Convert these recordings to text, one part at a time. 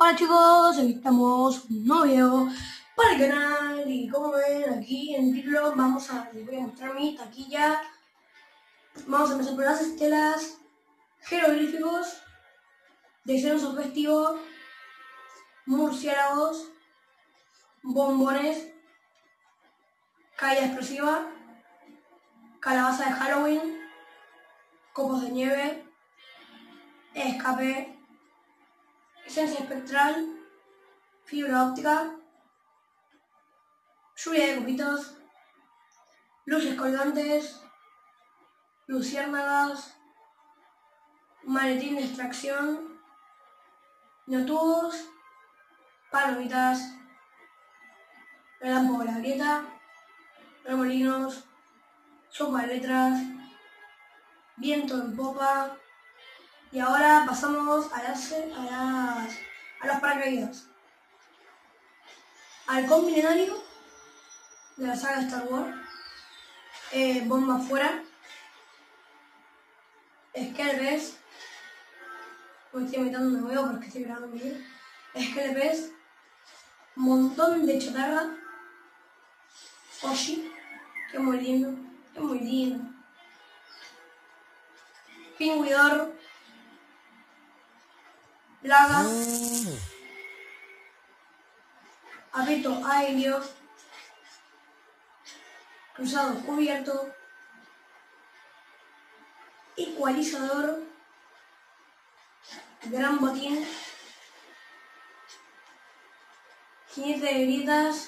Hola chicos, aquí estamos en un nuevo video para el canal y como ven aquí en el título les voy a mostrar mi taquilla. Vamos a empezar por las estelas, jeroglíficos, descenso festivo, murciélagos, bombones, caída explosiva, calabaza de Halloween, copos de nieve, escape, esencia espectral, fibra óptica, lluvia de copitos, luces colgantes, luciérnagas, maletín de extracción, notubos, palomitas, relámpago de la grieta, remolinos, sopa de letras, viento en popa. Y ahora pasamos a los paracaídas. Halcón milenario de la saga Star Wars, bomba afuera, Skelebes, me estoy imitando un nuevo porque estoy grabando un video, Skelebes, montón de chatarra, Oshi, que muy lindo, que muy lindo, Pingüidor, Plaga, Apeto aéreo, cruzado cubierto, ecualizador, gran botín, jinete de grietas,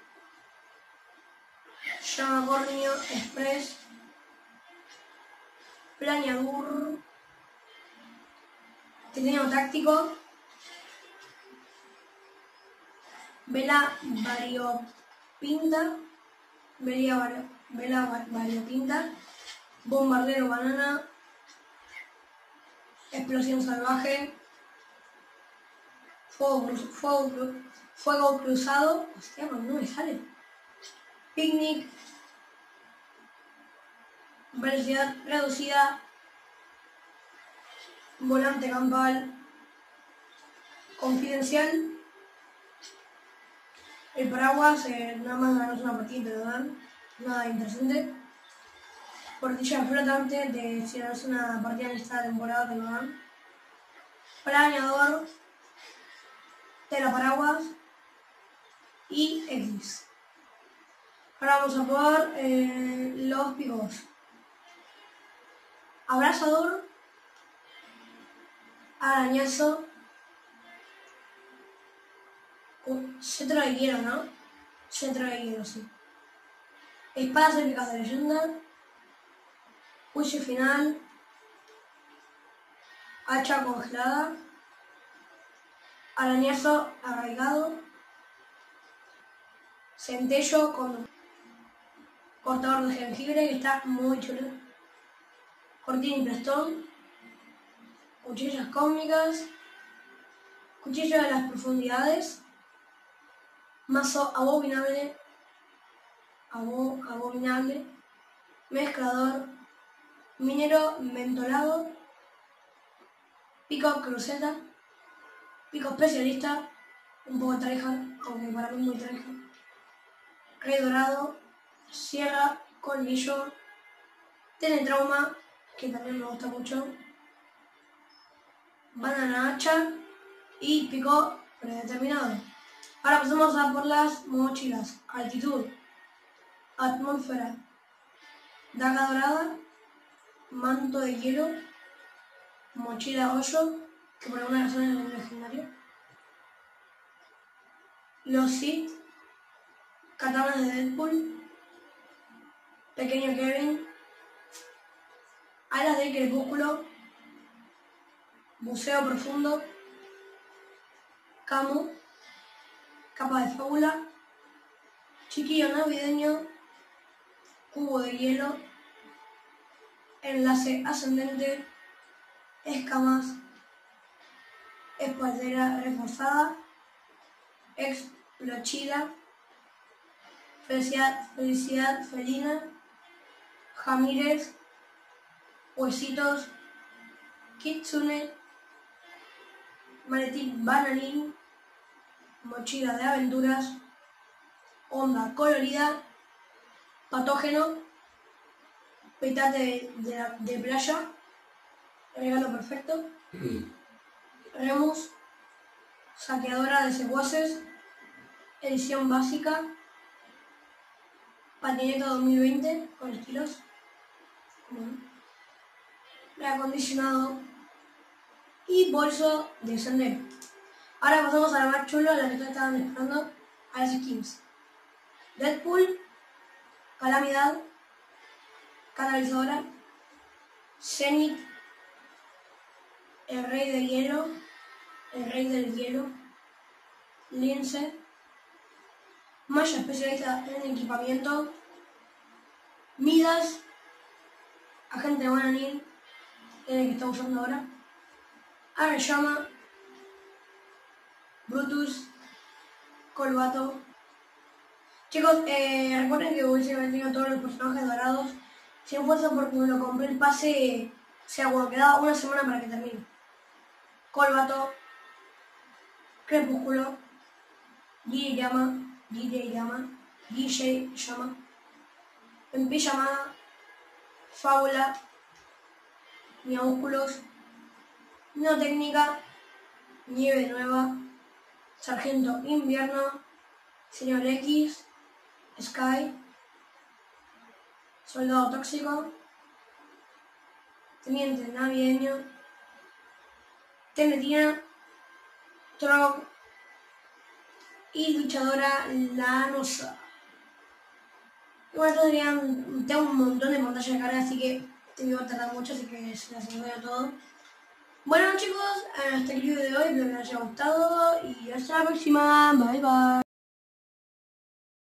llamacornio express, planeador, trineo táctico, vela variopinta, bombardero banana, explosión salvaje, fuego cruzado, hostia, pues no me sale, picnic, velocidad reducida, volante campal, confidencial, el paraguas, nada más ganas una partida te lo dan, nada interesante. Portilla flotante, de si no es una partida en esta temporada te lo dan. Planeador, tela paraguas y X. Ahora vamos a probar los picos. Abrazador, arañazo, cetro de hielo, ¿no? Cetro de hielo, sí. Espadas épicas de leyenda, juicio final, hacha congelada, arañazo arraigado, centello con cortador de jengibre que está muy chulo, cortina y plastón, cuchillas cósmicas, cuchillo de las profundidades, mazo abominable, mezclador, minero mentolado, pico cruceta, pico especialista, un poco treja, aunque para mí muy treja, rey dorado, sierra, colmillo, teletrauma, que también me gusta mucho, banana hacha y pico predeterminado. Ahora pasamos a por las mochilas. Altitud, atmósfera, daga dorada, manto de hielo, mochila hoyo, que por alguna razón es un legendario, los Sith, katanas de Deadpool, pequeño Kevin, alas del crepúsculo, buceo profundo, camo, capa de fábula, chiquillo navideño, cubo de hielo, enlace ascendente, escamas, espaldera reforzada, explochila, felicidad felina, jamírez, huesitos, kitsune, maletín bananín, mochila de aventuras, onda colorida, patógeno, petate de playa, regalo perfecto, Remus, saqueadora de secuaces, edición básica, patineta 2020 con estilos, reacondicionado y bolso de sendero. Ahora pasamos a lo más chulo, la que todos estaban esperando, a las skins. Deadpool, Calamidad, Canalizadora, Zenith, el Rey del Hielo, Lince, Maya especialista en equipamiento, Midas, Agente Bananil, el que está usando ahora, Arashama, Brutus, Colbato. Chicos, recuerden que hubiese vendido todos los personajes dorados. Si no fuese porque me lo compré el pase, o sea, bueno, quedaba una semana para que termine. Colbato, Crepúsculo, DJ Llama, En Pijamada, Fábula, Miaúsculos, Neotécnica, Nieve Nueva, Sargento Invierno, Señor X, Sky, Soldado Tóxico, Teniente Navideño, Tenetina, Trog y Luchadora Lanosa. Y bueno, tengo un montón de pantalla de cara, así que te iba a tardar mucho, así que se las enseño todo. Bueno chicos, hasta el video de hoy, espero que les haya gustado y hasta la próxima, bye bye.